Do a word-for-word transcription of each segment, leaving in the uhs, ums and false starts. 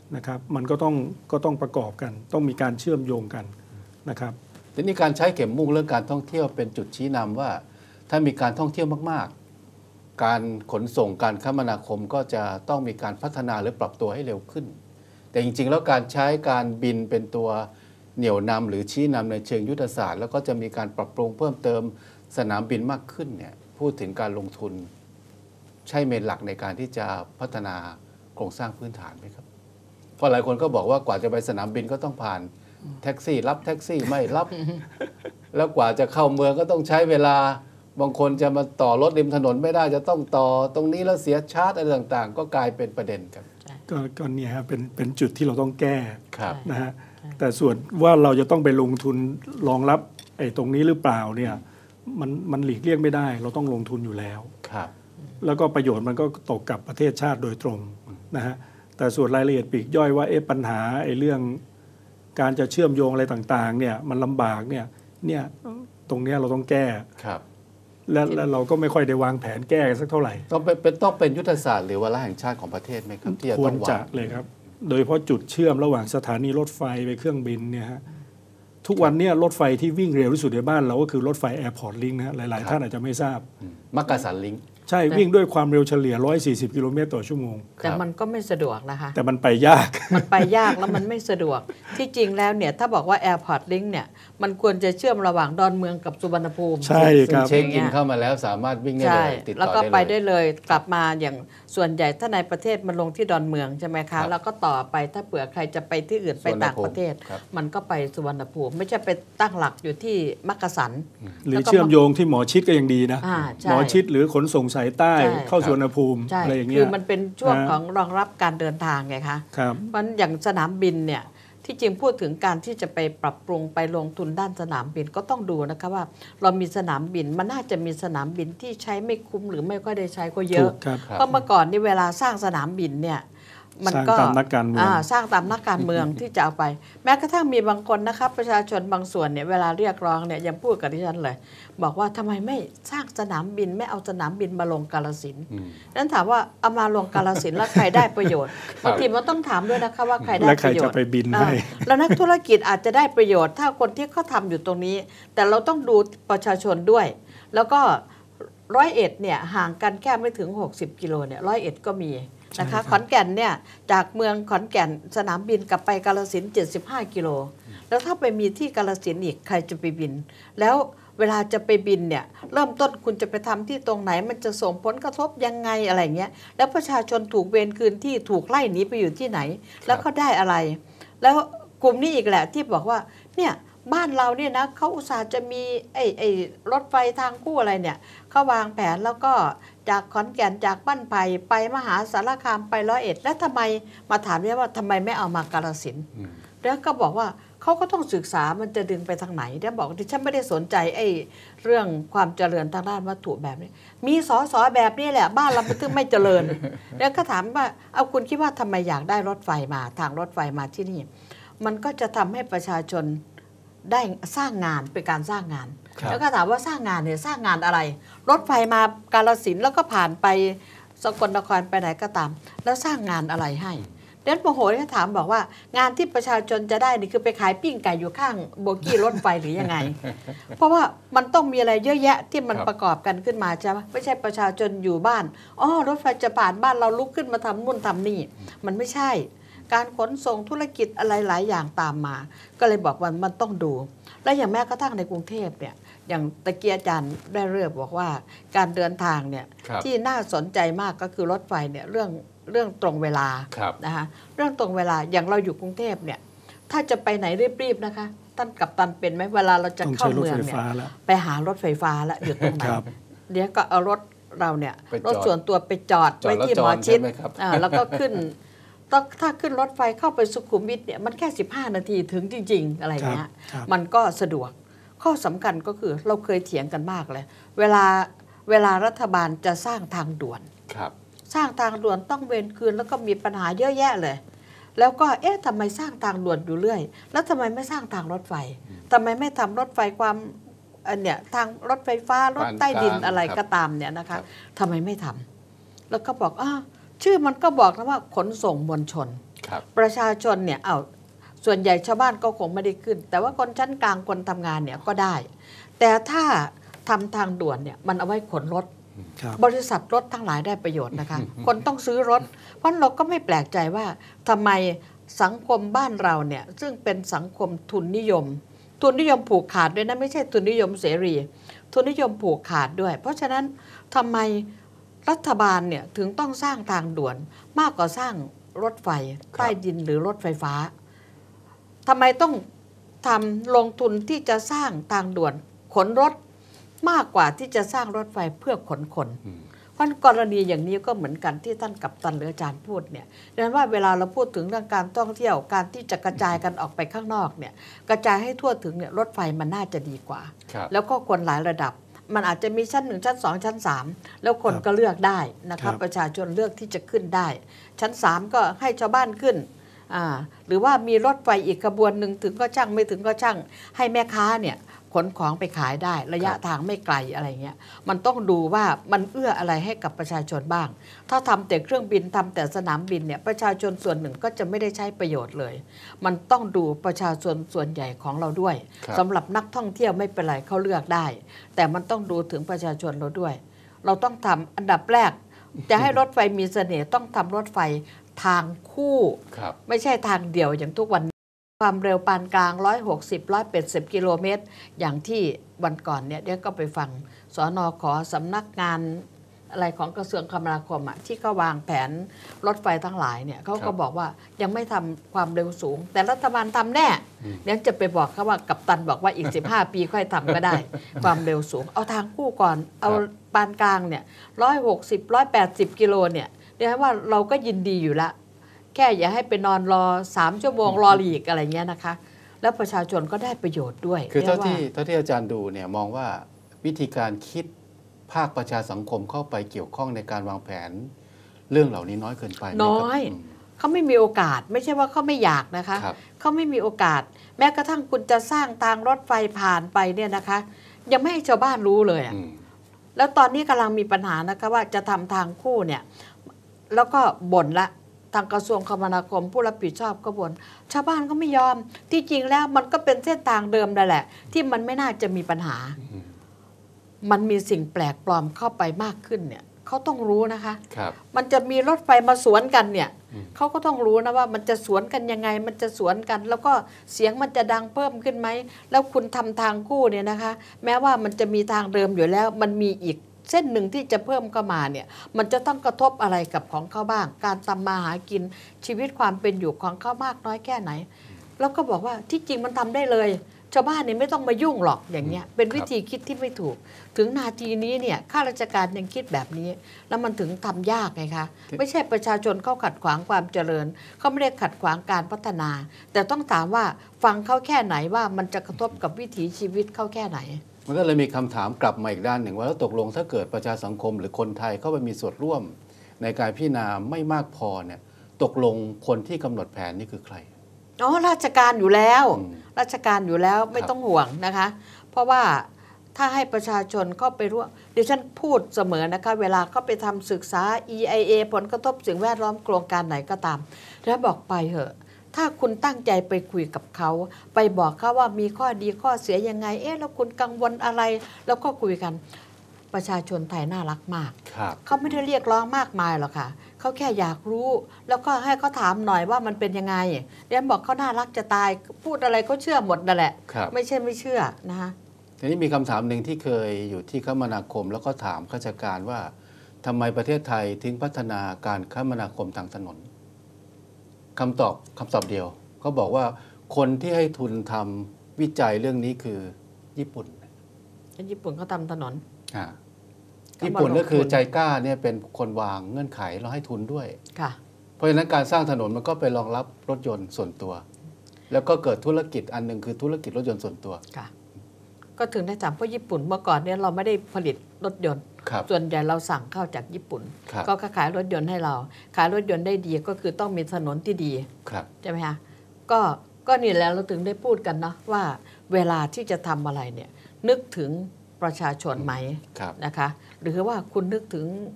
นะครับมันก็ต้องก็ต้องประกอบกันต้องมีการเชื่อมโยงกันนะครับทีนี้การใช้เข็มมุ่งเรื่องการท่องเที่ยวเป็นจุดชี้นำว่าถ้ามีการท่องเที่ยวมากๆการขนส่งการคมนาคมก็จะต้องมีการพัฒนาหรือปรับตัวให้เร็วขึ้นแต่จริงๆแล้วการใช้การบินเป็นตัวเหนี่ยวนำหรือชี้นำในเชิงยุทธศาสตร์แล้วก็จะมีการปรับปรุงเพิ่มเติมสนามบินมากขึ้นเนี่ยพูดถึงการลงทุนใช่เมนหลักในการที่จะพัฒนาโครงสร้างพื้นฐานไหมครับเพราะหลายคนก็บอกว่ากว่าจะไปสนามบินก็ต้องผ่านแท็กซี่รับแท็กซี่ไม่รับ แล้วกว่าจะเข้าเมืองก็ต้องใช้เวลาบางคนจะมาต่อรถริมถนนไม่ได้จะต้องต่อตรงนี้แล้วเสียชาร์จอะไรต่างๆก็กลายเป็นประเด็นครับก็ก็เนี่ยฮะเป็นเป็นจุดที่เราต้องแก้นะฮะแต่ส่วนว่าเราจะต้องไปลงทุนรองรับไอ้ตรงนี้หรือเปล่าเนี่ยมันมันหลีกเลี่ยงไม่ได้เราต้องลงทุนอยู่แล้วครับแล้วก็ประโยชน์มันก็ตกกับประเทศชาติโดยตรงนะฮะแต่ส่วนรายละเอียดปลีกย่อยว่าเอ๊ะปัญหาไอ้เรื่องการจะเชื่อมโยงอะไรต่างๆเนี่ยมันลำบากเนี่ยเนี่ยตรงนี้เราต้องแก้ครับและและเราก็ไม่ค่อยได้วางแผนแก้สักเท่าไหร่ต้องเป็นต้องเป็นยุทธศาสตร์หรือวาระแห่งชาติของประเทศไหมครับที่จะต้องวางควรจะเลยครับโดยเฉพาะจุดเชื่อมระหว่างสถานีรถไฟไปเครื่องบินเนี่ยฮะทุกวันนี้รถไฟที่วิ่งเร็วที่สุดในบ้านเราก็คือรถไฟแอร์พอร์ตลิงก์นะหลายๆท่านอาจจะไม่ทราบมักกะสันลิงก์ใช่วิ่งด้วยความเร็วเฉลี่ยหนึ่งร้อยสี่สิบกิโลเมตรต่อชั่วโมงแต่มันก็ไม่สะดวกนะคะแต่มันไปยากมันไปยากแล้วมันไม่สะดวกที่จริงแล้วเนี่ยถ้าบอกว่า Airport Link เนี่ยมันควรจะเชื่อมระหว่างดอนเมืองกับสุวรรณภูมิใช่ครับเช็คอินเข้ามาแล้วสามารถวิ่งได้เลยติดต่อได้เลยแล้วก็ไปได้เลยกลับมาอย่างส่วนใหญ่ถ้าในประเทศมันลงที่ดอนเมืองใช่ไหมคะแล้วก็ต่อไปถ้าเผื่อใครจะไปที่อื่นไปต่างประเทศมันก็ไปสุวรรณภูมิไม่ใช่ไปตั้งหลักอยู่ที่มักกะสันหรือเชื่อมโยงที่หมอชิดก็ยังดีนะหมอชิดหรือขนส่งสายใต้เข้าสุวรรณภูมิอะไรอย่างเงี้ยคือมันเป็นช่วงของรองรับการเดินทางไงคะมันอย่างสนามบินเนี่ยที่จริงพูดถึงการที่จะไปปรับปรุงไปลงทุนด้านสนามบินก็ต้องดูนะคะว่าเรามีสนามบินมันน่าจะมีสนามบินที่ใช้ไม่คุ้มหรือไม่ค่อยได้ใช้ก็เยอะเพราะเมื่อก่อนนี่เวลาสร้างสนามบินเนี่ยมันก็สร้างตามนักการเมืองสร้างตามนักการเมืองที่จะเอาไปแม้กระทั่งมีบางคนนะครับประชาชนบางส่วนเนี่ยเวลาเรียกร้องเนี่ยยังพูดกับดิฉันเลยบอกว่าทำไมไม่สร้างสนามบินไม่เอาสนามบินมาลงกาฬสินธุ์นั้นถามว่าเอามาลงกาฬสินธุ์แล้วใครได้ประโยชน์บางทีมันต้องถามด้วยนะคะว่าใครได้ประโยชน์และใครจะไปบินให้แล้วนักธุรกิจอาจจะได้ประโยชน์ถ้าคนที่เขาทำอยู่ตรงนี้แต่เราต้องดูประชาชนด้วยแล้วก็ร้อยเอ็ดเนี่ยห่างกันแค่ไม่ถึงหกสิบกิโลเนี่ยร้อยเอ็ดก็มีนะคะขอนแก่นเนี่ยจากเมืองขอนแก่นสนามบินกลับไปกาฬสินธุ์เจ็ดสิบห้ากิโลแล้วถ้าไปมีที่กาฬสินธุ์อีกใครจะไปบินแล้วเวลาจะไปบินเนี่ยเริ่มต้นคุณจะไปทำที่ตรงไหนมันจะส่งผลกระทบยังไงอะไรเงี้ยแล้วประชาชนถูกเวรคืนที่ถูกไล่หนีไปอยู่ที่ไหนแล้วเขาได้อะไรแล้วกลุ่มนี้อีกแหละที่บอกว่าเนี่ยบ้านเราเนี่ยนะเขาอุตส่าห์จะมีไอ้ไอ้รถไฟทางคู่อะไรเนี่ยเขาวางแผนแล้วก็จากขอนแก่นจากบ้านไผ่ไปมหาสารคามไปร้อยเอ็ดแล้วทำไมมาถามเนี่ยว่าทำไมไม่เอามากาฬสินธุ์แล้วก็บอกว่าเขาก็ต้องศึกษามันจะดึงไปทางไหนแล้วบอกดิฉันไม่ได้สนใจไอ้เรื่องความเจริญทางด้านวัตถุแบบนี้มีสอสอแบบนี้แหละบ้านเราถึงไม่เจริญแล้วก็ถามว่าเอาคุณคิดว่าทำไมอยากได้รถไฟมาทางรถไฟมาที่นี่มันก็จะทำให้ประชาชนได้สร้างงานเป็นการสร้างงานแล้วก็ถามว่าสร้างงานเนี่ยสร้างงานอะไรรถไฟมากาฬสินธุ์แล้วก็ผ่านไปสกลนครไปไหนก็ตามแล้วสร้างงานอะไรให้เดนโมโหที่ถามบอกว่างานที่ประชาชนจะได้นี่คือไปขายปิ้งไก่อยู่ข้างโบกี้รถไฟหรือยังไง เพราะว่ามันต้องมีอะไรเยอะแยะที่มันประกอบกันขึ้นมาใช่ไหมไม่ใช่ประชาชนอยู่บ้านอ๋อรถไฟจะผ่านบ้านเราลุกขึ้นมาทำนู่นทำนี่มันไม่ใช่การขนส่งธุรกิจอะไรหลายอย่างตามมาก็เลยบอกว่ามันต้องดูและอย่างแม้กระทั่งในกรุงเทพเนี่ยอย่างตะเกียอาจารย์ได้เริ่มบอกว่าการเดินทางเนี่ยที่น่าสนใจมากก็คือรถไฟเนี่ยเรื่องเรื่องตรงเวลานะคะเรื่องตรงเวลาอย่างเราอยู่กรุงเทพเนี่ยถ้าจะไปไหนรีบๆนะคะท่านกัปตันเป็นไหมเวลาเราจะเข้าเมืองเนี่ยไปหา รถไฟฟ้าแล้วอยู่ตรงไหนเดี๋ยวก็เอารถเราเนี่ยรถส่วนตัวไปจอดไว้ที่หมอชิดแล้วก็ขึ้นต้องถ้าขึ้นรถไฟเข้าไปสุขุมวิทเนี่ยมันแค่สิบห้านาทีถึงจริงๆอะไรเงี้ยมันก็สะดวกข้อสำคัญก็คือเราเคยเถียงกันมากเลยเวลาเวลารัฐบาลจะสร้างทางด่วนสร้างทางด่วนต้องเวรคืนแล้วก็มีปัญหาเยอะแยะเลยแล้วก็เอ๊ะทำไมสร้างทางด่วนอยู่เรื่อยแล้วทำไมไม่สร้างทางรถไฟทำไมไม่ทำรถไฟความอันเนี่ยทางรถไฟฟ้ารถใต้ดินอะไรก็ตามเนี่ยนะคะทำไมไม่ทำแล้วก็บอกอ้าชื่อมันก็บอกนะว่าขนส่งมวลชนครับประชาชนเนี่ยเอาส่วนใหญ่ชาวบ้านก็คงไม่ได้ขึ้น แต่ว่าคนชั้นกลางคนทำงานเนี่ยก็ได้ แต่ถ้าทำทางด่วนเนี่ยมันเอาไว้ขนรถครับบริษัทรถทั้งหลายได้ประโยชน์นะคะ คนต้องซื้อรถ เพราะเราก็ไม่แปลกใจว่าทำไมสังคมบ้านเราเนี่ยซึ่งเป็นสังคมทุนนิยม ทุนนิยมผูกขาดด้วยนะไม่ใช่ทุนนิยมเสรี ทุนนิยมผูกขาดด้วย เพราะฉะนั้นทำไมรัฐบาลเนี่ยถึงต้องสร้างทางด่วนมากกว่าสร้างรถไฟใต้ดินหรือรถไฟฟ้าทำไมต้องทำลงทุนที่จะสร้างทางด่วนขนรถมากกว่าที่จะสร้างรถไฟเพื่อขนคน เพราะกรณีอย่างนี้ก็เหมือนกันที่ท่านกัปตันหรืออาจารย์พูดเนี่ยดังนั้นว่าเวลาเราพูดถึงเรื่องการท่องเที่ยวการที่จะกระจายกันออกไปข้างนอกเนี่ยกระจายให้ทั่วถึงเนี่ยรถไฟมันน่าจะดีกว่าครับแล้วก็คนหลายระดับ มันอาจจะมีชั้นหนึ่งชั้นสองชั้นสามแล้วคนก็เลือกได้นะครับประชาชนเลือกที่จะขึ้นได้ ชั้นสามก็ให้ชาวบ้านขึ้นอ่าหรือว่ามีรถไฟอีกขบวนหนึ่งถึงก็ช่างไม่ถึงก็ช่างให้แม่ค้าเนี่ยขนของไปขายได้ระยะทางไม่ไกลอะไรเงี้ยมันต้องดูว่ามันเอื้ออะไรให้กับประชาชนบ้างถ้าทำแต่เครื่องบินทำแต่สนามบินเนี่ยประชาชนส่วนหนึ่งก็จะไม่ได้ใช้ประโยชน์เลยมันต้องดูประชาชนส่วนใหญ่ของเราด้วยสำหรับนักท่องเที่ยวไม่เป็นไรเขาเลือกได้แต่มันต้องดูถึงประชาชนเราด้วยเราต้องทำอันดับแรกจะให้รถไฟมีเสน่ห์ต้องทำรถไฟทางคู่ไม่ใช่ทางเดียวอย่างทุกวันความเร็วปานกลางหนึ่งร้อยหกสิบ หนึ่งร้อยแปดสิบกิโลเมตรอย่างที่วันก่อนเนี่ยเดี๋ยวก็ไปฟังสนขอสำนักงานอะไรของกระทรวงคมนาคมอะที่เขาวางแผนรถไฟทั้งหลายเนี่ยเขาก็บอกว่ายังไม่ทำความเร็วสูงแต่รัฐบาลทำแน่เดี๋ยวจะไปบอกเขาว่ากัปตันบอกว่าอีกสิบห้าปีค่อยทำก็ได้ ความเร็วสูงเอาทางคู่ก่อนเอาปานกลางเนี่ยหนึ่งร้อยหกสิบ หนึ่งร้อยแปดสิบกิโลเนี่ยเดี๋ยวว่าเราก็ยินดีอยู่ละแค่อย่าให้ไปนอนรอสามชั่วโมงรอหลีกอะไรเงี้ยนะคะแล้วประชาชนก็ได้ประโยชน์ด้วยคือเท่าที่เท่าที่อาจารย์ดูเนี่ยมองว่าวิธีการคิดภาคประชาสังคมเข้าไปเกี่ยวข้องในการวางแผนเรื่องเหล่านี้น้อยเกินไปน้อยเขาไม่มีโอกาสไม่ใช่ว่าเขาไม่อยากนะคะเขาไม่มีโอกาสแม้กระทั่งคุณจะสร้างทางรถไฟผ่านไปเนี่ยนะคะยังไม่ให้ชาวบ้านรู้เลยอะแล้วตอนนี้กำลังมีปัญหานะคะว่าจะทำทางคู่เนี่ยแล้วก็บ่นละทางกระทรวงคมนาคมผู้รับผิดชอบก็บ่นชาวบ้านก็ไม่ยอมที่จริงแล้วมันก็เป็นเส้นทางเดิมนั่นแหละที่มันไม่น่าจะมีปัญหามันมีสิ่งแปลกปลอมเข้าไปมากขึ้นเนี่ยเขาต้องรู้นะคะมันจะมีรถไฟมาสวนกันเนี่ยเขาก็ต้องรู้นะว่ามันจะสวนกันยังไงมันจะสวนกันแล้วก็เสียงมันจะดังเพิ่มขึ้นไหมแล้วคุณทำทางคู่เนี่ยนะคะแม้ว่ามันจะมีทางเดิมอยู่แล้วมันมีอีกเส้นหนึ่งที่จะเพิ่มเข้ามาเนี่ยมันจะต้องกระทบอะไรกับของเขาบ้างการทำมาหากินชีวิตความเป็นอยู่ของเขามากน้อยแค่ไหนแล้วก็บอกว่าที่จริงมันทำได้เลยชาวบ้านเนี่ยไม่ต้องมายุ่งหรอกอย่างเงี้ยเป็นวิธีคิดที่ไม่ถูกถึงนาทีนี้เนี่ยข้าราชการยังคิดแบบนี้แล้วมันถึงทำยากไงคะไม่ใช่ประชาชนเขาขัดขวางความเจริญเขาไม่ได้ขัดขวางการพัฒนาแต่ต้องถามว่าฟังเขาแค่ไหนว่ามันจะกระทบกับวิถีชีวิตเขาแค่ไหนมันก็เลยมีคำถามกลับมาอีกด้านหนึ่งว่าแล้วตกลงถ้าเกิดประชาสังคมหรือคนไทยเข้าไปมีส่วนร่วมในการพิจารณาไม่มากพอเนี่ยตกลงคนที่กำหนดแผนนี่คือใครอ๋อราชการอยู่แล้วราชการอยู่แล้วไม่ต้องห่วงนะคะเพราะว่าถ้าให้ประชาชนเข้าไปร่วมเดี๋ยวฉันพูดเสมอนะคะเวลาเขาไปทำศึกษา อี ไอ เอ ผลกระทบสิ่งแวดล้อมโครงการไหนก็ตามแล้วบอกไปเถอะถ้าคุณตั้งใจไปคุยกับเขาไปบอกเขาว่ามีข้อดีข้อเสียยังไงเอ๊ะแล้วคุณกังวลอะไรแล้วก็คุยกันประชาชนไทยน่ารักมากเขาไม่ได้เรียกร้องมากมายหรอกค่ะเขาแค่อยากรู้แล้วก็ให้เขาถามหน่อยว่ามันเป็นยังไงเดี๋ยวบอกเขาน่ารักจะตายพูดอะไรเขาเชื่อหมดนั่นแหละไม่ใช่ไม่เชื่อนะคะทีนี้มีคำถามหนึ่งที่เคยอยู่ที่คมนาคมแล้วก็ถามข้าราชการว่าทำไมประเทศไทยทิ้งพัฒนาการคมนาคมทางถนนคำตอบคำตอบเดียวเขาบอกว่าคนที่ให้ทุนทำวิจัยเรื่องนี้คือญี่ปุ่นญี่ปุ่นเขาทำถนนญี่ปุ่นก็คือใจกล้าเนี่ยเป็นคนวางเงื่อนไขเราให้ทุนด้วยค่ะเพราะฉะนั้นการสร้างถนนมันก็ไปรองรับรถยนต์ส่วนตัวแล้วก็เกิดธุรกิจอันหนึ่งคือธุรกิจรถยนต์ส่วนตัวค่ะก็ถึงได้จำเพราะญี่ปุ่นเมื่อก่อนเนี่ยเราไม่ได้ผลิตรถยนต์ส่วนใหญ่เราสั่งเข้าจากญี่ปุ่นก็ขายรถยนต์ให้เราขายรถยนต์ได้ดีก็คือต้องมีถนนที่ดีใช่ไหมคะก็ก็นี่แหละเราถึงได้พูดกันเนาะว่าเวลาที่จะทำอะไรเนี่ยนึกถึงประชาชนไหมนะคะหรือว่าคุณนึกถึงทุ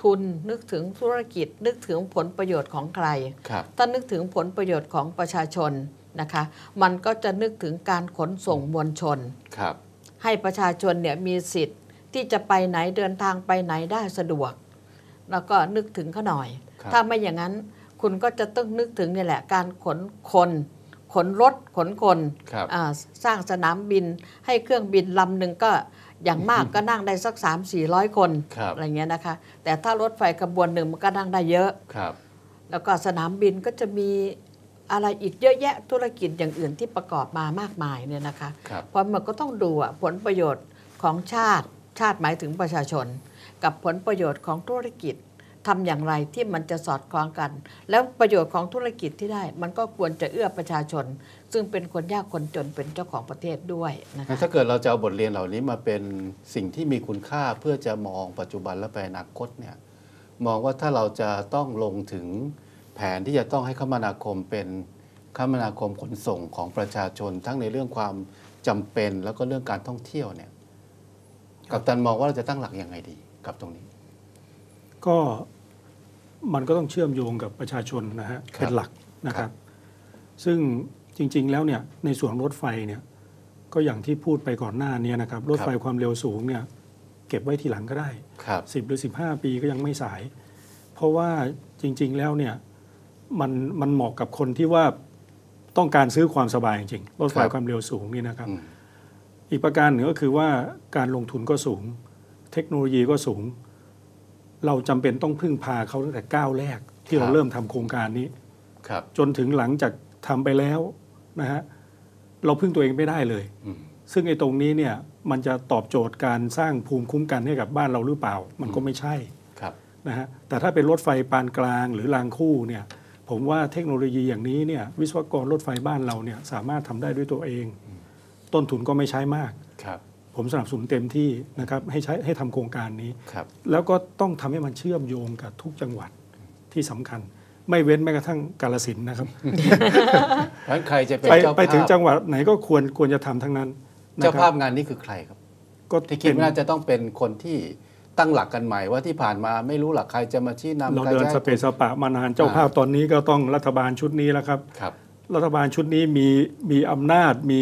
ทุนนึกถึงธุรกิจนึกถึงผลประโยชน์ของใครครับถ้านึกถึงผลประโยชน์ของประชาชนนะคะมันก็จะนึกถึงการขนส่งมวลชนครับให้ประชาชนเนี่ยมีสิทธิ์ที่จะไปไหนเดินทางไปไหนได้สะดวก แล้วก็นึกถึงเขาหน่อยครับถ้าไม่อย่างนั้นคุณก็จะต้องนึกถึงนี่แหละการขนคน ขนรถขนคนครับอ่าสร้างสนามบินให้เครื่องบินลำหนึ่งก็อย่างมากก็นั่งได้สัก สามสี่ร้อย คนครับอะไรเงี้ยนะคะแต่ถ้ารถไฟขบวนหนึ่งมันก็นั่งได้เยอะครับแล้วก็สนามบินก็จะมีอะไรอีกเยอะแยะธุรกิจอย่างอื่นที่ประกอบมามากมายเนี่ยนะคะครับเพราะมันก็ต้องดูอะผลประโยชน์ของชาติชาติหมายถึงประชาชน กับผลประโยชน์ของธุรกิจทำอย่างไรที่มันจะสอดคล้องกัน แล้วประโยชน์ของธุรกิจที่ได้ มันก็ควรจะเอื้อประชาชน ซึ่งเป็นคนยากคนจนเป็นเจ้าของประเทศด้วยนะคะถ้าเกิดเราจะเอาบทเรียนเหล่านี้มาเป็นสิ่งที่มีคุณค่าเพื่อจะมองปัจจุบันและไปอนาคตเนี่ยมองว่าถ้าเราจะต้องลงถึงแผนที่จะต้องให้คมนาคมเป็นคมนาคมขนส่งของประชาชน ทั้งในเรื่องความจำเป็นแล้วก็เรื่องการท่องเที่ยวเนี่ยกัปตันมองว่าเราจะตั้งหลักยังไงดีกับตรงนี้ก็มันก็ต้องเชื่อมโยงกับประชาชนนะฮะครับเป็นหลักนะคครัรับบซึ่งจริง ๆ แล้วเนี่ยในส่วนรถไฟเนี่ยก็อย่างที่พูดไปก่อนหน้านี้นะครับรถไฟความเร็วสูงเนี่ยเก็บไว้ทีหลังก็ได้ครับสิบหรือสิบห้าปีก็ยังไม่สาย เพราะว่าจริง ๆ แล้วเนี่ยมันมันเหมาะกับคนที่ว่าต้องการซื้อความสบายจริงๆรถไฟครับความเร็วสูงนี่นะครับอืมอีกประการหนึ่งก็คือว่าการลงทุนก็สูง เทคโนโลยีก็สูง เราจำเป็นต้องพึ่งพาเขาตั้งแต่ก้าวแรก ที่เราเริ่มทำโครงการนี้ครับจนถึงหลังจากทำไปแล้วนะฮะเราพึ่งตัวเองไม่ได้เลยอืมซึ่งไอ้ตรงนี้เนี่ยมันจะตอบโจทย์การสร้างภูมิคุ้มกันให้กับบ้านเราหรือเปล่า มันก็ไม่ใช่ครับนะฮะแต่ถ้าเป็นรถไฟปานกลางหรือรางคู่เนี่ยผมว่าเทคโนโลยีอย่างนี้เนี่ยวิศวกรรถไฟบ้านเราเนี่ยสามารถทำได้ด้วยตัวเอง ต้นทุนก็ไม่ใช้มากครับผมสนับสนุนเต็มที่นะครับให้ใช้ให้ทำโครงการนี้ครับแล้วก็ต้องทำให้มันเชื่อมโยงกับทุกจังหวัดที่สำคัญ ไม่เว้นแม้กระทั่งกาฬสินธุ์นะครับเพราะฉะนั้นใครจะเป็นไปเจ้าไปถึงภาพจังหวัดไหนก็ควรควรจะทำทั้งนั้นนะเจ้าคภารัพงานนี้คือใครครับก็ที่คิดว่าน่าจะต้องเป็นคนที่ตั้งหลักกันใหม่ว่าที่ผ่านมาไม่รู้หลักใครจะมาชี้นำเราใครเดินจะให้สเปซสปะมานานเจ้าภาพตอนนี้ก็ต้องรัฐบาลชุดนี้แล้วครับครับรัฐบาลชุดนี้มีมีอำนาจมี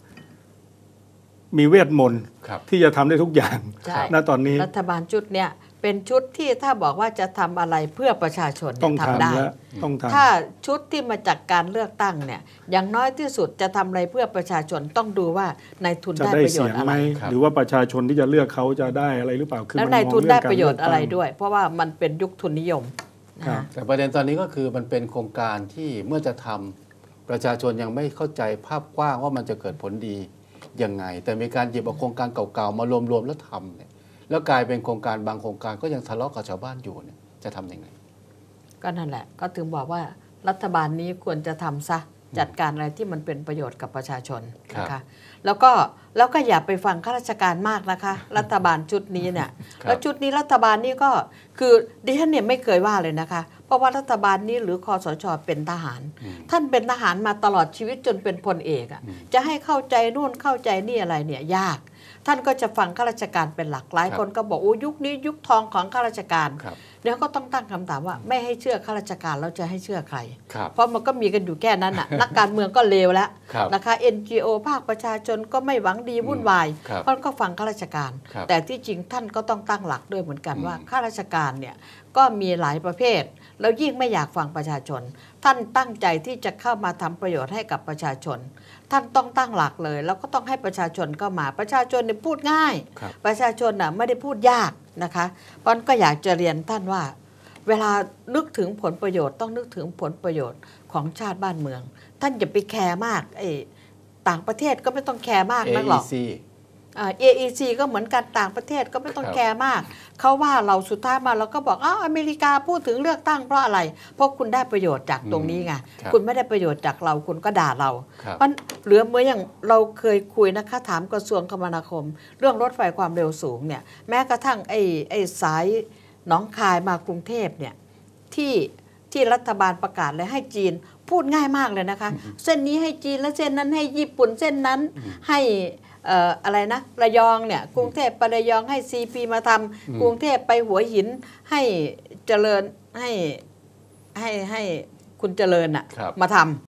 มีเวทมนต์ครับที่จะทำได้ทุกอย่างใช่ณตอนนี้รัฐบาลชุดเนี่ยเป็นชุดที่ถ้าบอกว่าจะทำอะไรเพื่อประชาชนต้องเนี่ยทำทำได้และต้องทำถ้าชุดที่มาจากการเลือกตั้งเนี่ยอย่างน้อยที่สุดจะทำอะไรเพื่อประชาชนต้องดูว่านายทุนจะได้ได้ประโยเสีชยงน์อะไหมไรครับหรือว่าประชาชนที่จะเลือกเขาจะได้อะไรหรือเปล่าคือแล้วมันนายมองทุนเรื่ได้องกาประโยชน์อะไรเลืกตั้งด้วย เพราะว่ามันเป็นยุคทุนนิยมนะครัคะบแต่ประเด็นตอนนี้ก็คือมันเป็นโครงการที่เมื่อจะทำประชาชนยังไม่เข้าใจภาพกว้างว่ามันจะเกิดผลดียังไง แต่มีการหยิบเอาโครงการเก่าๆมารวมๆแล้วทำเนี่ยแล้วกลายเป็นโครงการบางโครงการก็ยังทะเลาะกับชาวบ้านอยู่เนี่ยจะทำยังไงก็นั่นแหละก็ถึงบอกว่ารัฐบาลนี้ควรจะทำซะจัดการอะไรที่มันเป็นประโยชน์กับประชาชนนะครัคะบแล้วก็แล้วก็อย่าไปฟังข้าราชการมากนะคะ รัฐบาลชุดนี้เนี่ยครับแล้วชุดนี้รัฐบาลนี้ก็คือดิฉันเนี่ยไม่เคยว่าเลยนะคะ เพราะว่ารัฐบาลนี้หรือคอสชเป็นทหารอืมท่านเป็นทหารมาตลอดชีวิตจนเป็นพลเอกอะอืมจะให้เข้าใจนู่นเข้าใจนี่อะไรเนี่ยยาก ท่านก็จะฟังข้าราชการเป็นหลักหลายครับคนก็บอกโอ้ยุคนี้ยุคทองของข้าราชการครับเดี๋ยวก็ต้องตั้งคำถามว่าไม่ให้เชื่อข้าราชการแล้วจะให้เชื่อใครครับเพราะมันก็มีกันอยู่แค่นั้นน่ะ นักการเมืองก็เลวแล้วครับนะคะ เอ็น จี โอ ภาคประชาชนก็ไม่หวังดีวุ่นวายครับเพราะก็ฟังข้าราชการครับแต่ที่จริงท่านก็ต้องตั้งหลักด้วยเหมือนกันอืมว่าข้าราชการเนี่ยก็มีหลายประเภท แล้วยิ่งไม่อยากฟังประชาชน ท่านตั้งใจที่จะเข้ามาทำประโยชน์ให้กับประชาชน ท่านต้องตั้งหลักเลย แล้วก็ต้องให้ประชาชนเข้ามาประชาชนเนี่ยพูดง่ายครับประชาชนน่ะไม่ได้พูดยากนะคะเพราะฉะนั้นก็อยากจะเรียนท่านว่า เวลานึกถึงผลประโยชน์ต้องนึกถึงผลประโยชน์ของชาติบ้านเมือง ท่านอย่าไปแคร์มากไอ้ต่างประเทศก็ไม่ต้องแคร์มากนักหรอกเอ อี ซีอ่า เอ อี ซี ก็เหมือนกันต่างประเทศก็ไม่ต้องครับแคร์มาก เขาว่าเราสุดท้ายมาเราก็บอกอ้าวอเมริกาพูดถึงเลือกตั้งเพราะอะไร เพราะคุณได้ประโยชน์จากตรงนี้ไงครับคุณไม่ได้ประโยชน์จากเราคุณก็ด่าเราครับเพราะเหลือเมื่ออย่างเราเคยคุยนะคะถามกระทรวงคมนาคม เรื่องรถไฟความเร็วสูงเนี่ยแม้กระทั่งไอ้ไอ้สายหนองคายมากรุงเทพเนี่ยที่ที่รัฐบาลประกาศเลยให้จีนพูดง่ายมากเลยนะคะ เส้นนี้ให้จีนแล้วเส้นนั้นให้ญี่ปุ่นเส้นนั้นให้เอ่ออะไรนะระยองเนี่ยกรุงเทพไประยองให้ ซี พี มาทำกรุงเทพไปหัวหินให้เจริญให้ให้ให้คุณเจริญอะครับมาทำ